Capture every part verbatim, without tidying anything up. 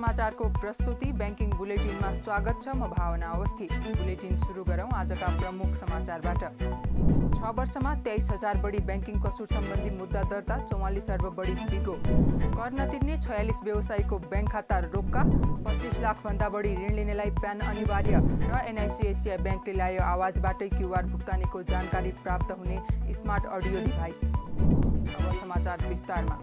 समाचारको प्रस्तुति बैंकिङ बुलेटिनमा स्वागत छ। म भावना अवस्थी। बुलेटिन सुरु गरौँ आजका प्रमुख समाचारबाट। छ वर्षमा तेइस हजार बढी बैंकिङ कसुर सम्बन्धी मुद्दा दर्ता, चौवालिस अर्ब बढी बिगो। कर नतिर्ने छयालिस व्यवसायीको बैंक खाता रोक्का, पच्चीस लाख भन्दा बढी ऋण लिनेलाई प्यान अनिवार्य र एनआइसिआइसिआई बैंकले ल्यायो आवाजबाटै क्यूआर भुक्तानीको जानकारी प्राप्त हुने स्मार्ट अडियो डिभाइस। अब समाचार विस्तारमा।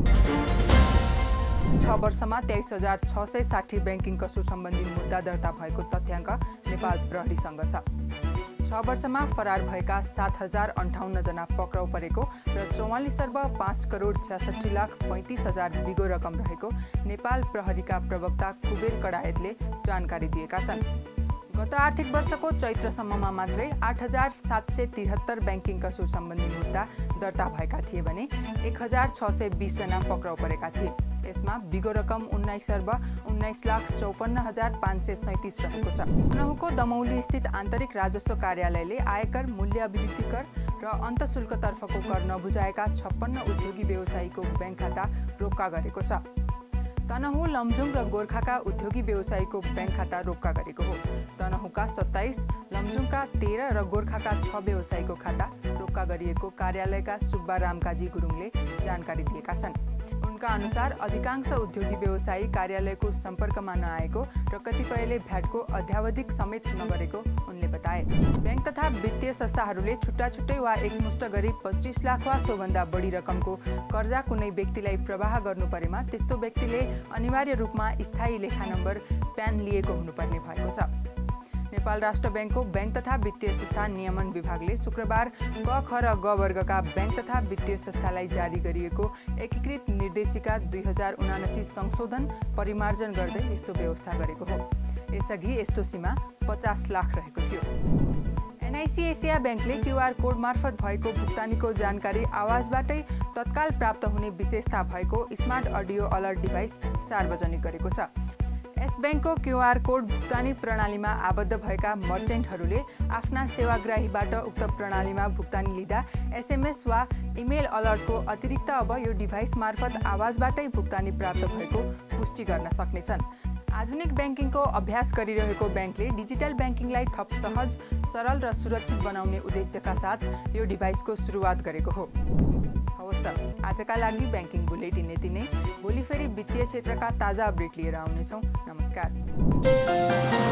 छ वर्षमा तेइस हजार छ सय साठी बैंकिङ कसुर सम्बन्धी मुद्दा दर्ता भएको तथ्याङ्क नेपाल प्रहरीसँग छ। छ वर्षमा फरार भएका सात हजार अन्ठाउन्न जना पक्राउ परेको र चौवालिस अर्ब पाँच करोड छ्यासठी लाख पैँतिस हजार बिगो रकम रहेको नेपाल प्रहरीका प्रवक्ता कुबेर कडायतले जानकारी दिएका छन्। गत आर्थिक वर्षको चैत्रसम्ममा मात्रै आठ हजार सात सय तिहत्तर बैंकिङ कसुर सम्बन्धी मुद्दा दर्ता भएका थिए भने एक हजार छ सय बीस जना पक्राउ परेका थिए। यसमा बिगो रकम उन्नाइस अर्ब उन्नाइस लाख चौपन्न हजार पाँच सय सैतिस रहेको छ। नहुको दमौली स्थित आन्तरिक राजस्व कार्यालयले आयकर, मूल्य अभिवृद्धि कर र अन्तशुल्कतर्फको कर नबुझाएका छप्पन्न उद्योगी व्यवसायीको बैंक खाता रोक्का गरेको छ। तनहु, लमजुङ र गोर्खाका उद्योगी व्यवसायीको बैंक खाता रोक्का गरेको हो। तनहुका सत्ताइस, लमजुङका तेह्र र गोर्खाका छ व्यवसायीको खाता रोक्का गरिएको कार्यालयका सुब्बा रामकाजी गुरुङले जानकारी दिएका छन्। उनका अनुसार अधिकांश उद्योगी व्यवसायी कार्यालयको सम्पर्कमा नआएको र कतिपयले भ्याटको अध्यावधिक समेत नगरेको उनले बताए। बैंक तथा वित्तीय संस्थाहरूले छुट्टा छुट्टै वा एकमुष्ट गरी पच्चीस लाख वा सोभन्दा बढी रकमको कर्जा कुनै व्यक्तिलाई प्रवाह गर्नु परेमा त्यस्तो व्यक्तिले अनिवार्य रूपमा स्थायी लेखा नम्बर प्यान लिएको हुनुपर्ने भएको छ। नेपाल राष्ट्र बैंकको बैंक तथा वित्तीय संस्था नियमन विभागले शुक्रबार क, ख र ग वर्गका बैंक तथा वित्तीय संस्थालाई जारी गरिएको एकीकृत निर्देशिका दुई हजार उनासी संशोधन परिमार्जन गर्दै यस्तो व्यवस्था गरेको हो। यसअघि यस्तो सीमा पचास लाख रहेको थियो। एनआइसिआइसिआई बैंकले क्यूआर कोड मार्फत भएको भुक्तानीको जानकारी आवाजबाटै तत्काल प्राप्त हुने विशेषता भएको स्मार्ट अडियो अलर्ट डिभाइस सार्वजनिक गरेको छ। यस बैंकको क्यूआर कोड भुक्तानी प्रणालीमा आबद्ध भएका मर्चेन्टहरूले आफ्ना सेवाग्राहीबाट उक्त प्रणालीमा भुक्तानी लिँदा एसएमएस वा इमेल अलर्टको अतिरिक्त अब यो डिभाइस मार्फत आवाजबाटै भुक्तानी प्राप्त भएको पुष्टि गर्न सक्नेछन्। आधुनिक बैंकिङको अभ्यास गरिरहेको बैंकले डिजिटल बैंकिङलाई थप सहज, सरल र सुरक्षित बनाउने उद्देश्यका साथ यो डिभाइसको सुरुवात गरेको हो। हवस् त, आजका लागि बैंकिङ बुलेटिन यति नै। भोलि फेरि वित्तीय क्षेत्रका ताजा अपडेट लिएर आउनेछौँ। नमस्कार।